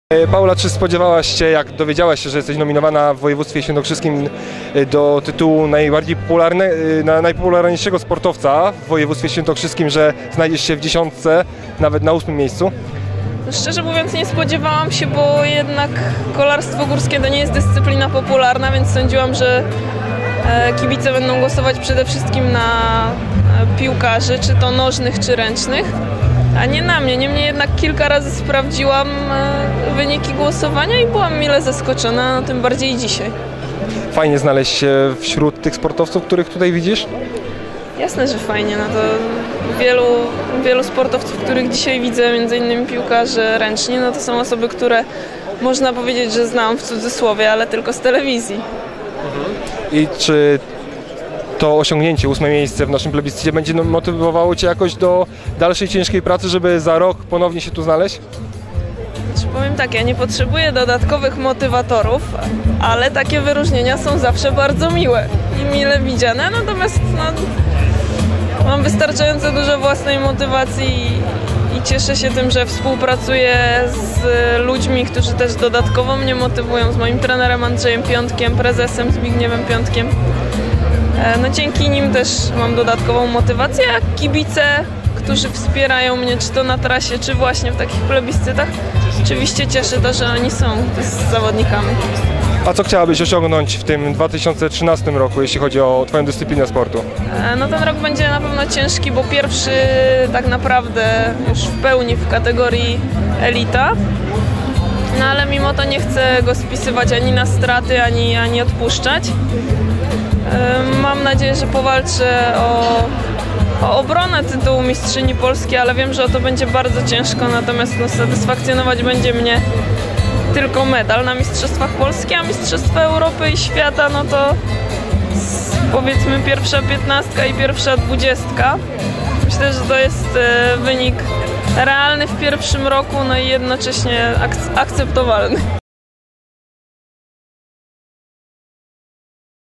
Paula, czy spodziewałaś się, jak dowiedziałaś się, że jesteś nominowana w województwie świętokrzyskim do tytułu najpopularniejszego sportowca w województwie świętokrzyskim, że znajdziesz się w dziesiątce, nawet na 8. miejscu? Szczerze mówiąc nie spodziewałam się, bo jednak kolarstwo górskie to nie jest dyscyplina popularna, więc sądziłam, że kibice będą głosować przede wszystkim na piłkarzy, czy to nożnych, czy ręcznych, a nie na mnie. Niemniej jednak kilka razy sprawdziłam wyniki głosowania i byłam mile zaskoczona, no tym bardziej dzisiaj. Fajnie znaleźć się wśród tych sportowców, których tutaj widzisz? Jasne, że fajnie. No to wielu sportowców, których dzisiaj widzę, między innymi piłkarze ręczni, no to są osoby, które można powiedzieć, że znam w cudzysłowie, ale tylko z telewizji. I czy to osiągnięcie 8. miejsce w naszym plebiscycie będzie motywowało Cię jakoś do dalszej ciężkiej pracy, żeby za rok ponownie się tu znaleźć? Powiem tak, ja nie potrzebuję dodatkowych motywatorów, ale takie wyróżnienia są zawsze bardzo miłe i mile widziane, natomiast mam wystarczająco dużo własnej motywacji i cieszę się tym, że współpracuję z ludźmi, którzy też dodatkowo mnie motywują, z moim trenerem Andrzejem Piątkiem, prezesem Zbigniewem Piątkiem. No dzięki nim też mam dodatkową motywację, a kibice, którzy wspierają mnie, czy to na trasie, czy właśnie w takich plebiscytach, oczywiście cieszy to, że oni są z zawodnikami. A co chciałabyś osiągnąć w tym 2013 roku, jeśli chodzi o Twoją dyscyplinę sportu? No ten rok będzie na pewno ciężki, bo pierwszy tak naprawdę już w pełni w kategorii elita. No ale mimo to nie chcę go spisywać ani na straty, ani odpuszczać. Mam nadzieję, że powalczę o obronę tytułu mistrzyni Polski, ale wiem, że o to będzie bardzo ciężko, natomiast satysfakcjonować będzie mnie tylko medal na Mistrzostwach Polski, a Mistrzostwa Europy i Świata, no to powiedzmy pierwsza 15 i pierwsza 20. Myślę, że to jest wynik realny w pierwszym roku, no i jednocześnie akceptowalny.